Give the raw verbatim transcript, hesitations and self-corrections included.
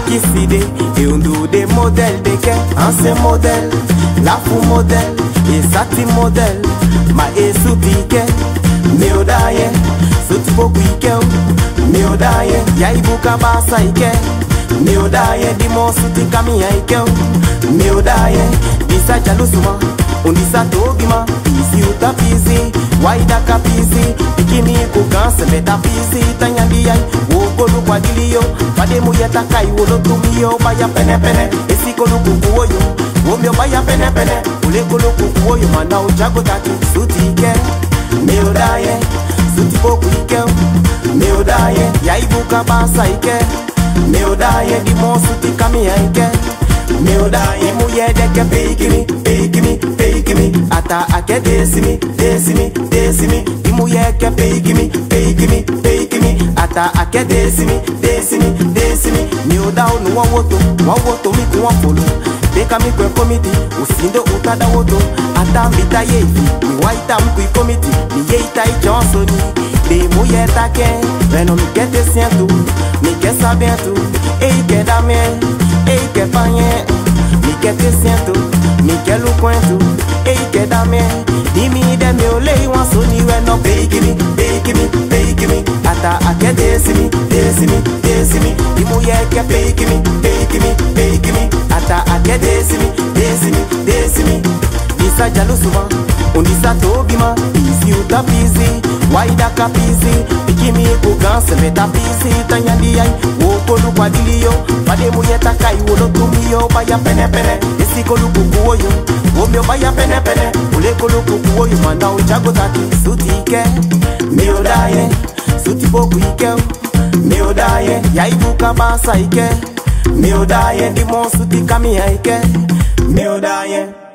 Akiside, et on do des modèles de quai, ancien modèle, la fou modèle, et sati modèle, ma e souti ke, me odaye, souti boku ike, me odaye, ya ibuka basa ike, me odaye, di mo souti kamiya ike, me odaye, disa jalusuma, undisa togima, isi utapizi, waida kapizi, bikini kukanse meta pizi, tanyandi yai, wogolu kwa diliyo, pade muyeta kai wolo tumiyo, baya pene pene, esi kolu kukuoyo, womyo baya pene pene, ule kolu kukuoyo, mana ujago taki, suti ike, me odaye, suti boku ike, me odaye, ya ibuka basa ike, me odaye, di mo suti kamiya ike, me odaye, muye deke peikimi, peikimi, peikimi, ata ake desimi, desimi, desimi, di muye ke peikimi, peikimi, peikimi, ata ake desimi, desimi, desimi, me odawo nu wawoto, wawoto mi ku wafolo, deka mi kwe komiti, usindo utada woto, ata mbita yevi, mi waita mkui komiti, mi yeita ichonsoni, de muye take, reno mi kete siento, mi ke sabiento, ei ke dame, ei ke panye, mi ke te siento, mi ke lu cuento, ei ke dame, di mi de mi ole iwan soni reno, peikimi, peikimi, peikimi, ata ake desimi, desimi, desimi, di muye ke peikimi, peikimi, peikimi, ata ake desimi, desimi, desimi, disa jalusuma, undisa togima, isi utapizi, waida kapizi, bikimi kuganse meta pizi, tanyandi yai, wokolu kwa diliyo, pade muyeta kai wolo tumiyo, baya pene pene, esi kolu kukuoyo, womyo baya pene pene, ule kolu kukuoyo, mana ujago taki, suti ike, me odaye, suti boku ike, me odaye, ya ibuka basa ike, me odaye, di mo suti kamiya ike, me odaye.